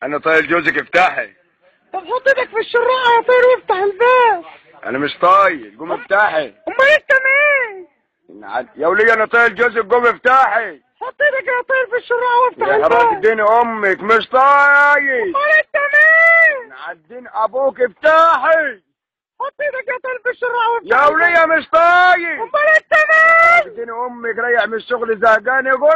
انا طايل جوزك افتحي. طب حط ايدك في الشراع يا طير وافتح الباب. انا مش طايل، قوم افتحي. امال انت مين؟ يا وليه انا طايل جوزك، قوم افتحي. حط ايدك يا طير في الشراع وافتح يا الباب. حرام اديني امك، مش طايل. امال انت مين؟ عدين ابوك افتحي. حط ايدك يا طير في الشراع وافتح يا الباب. وليه مش طايل. امال انت مين؟ اديني امك، ريح من الشغل زهقان.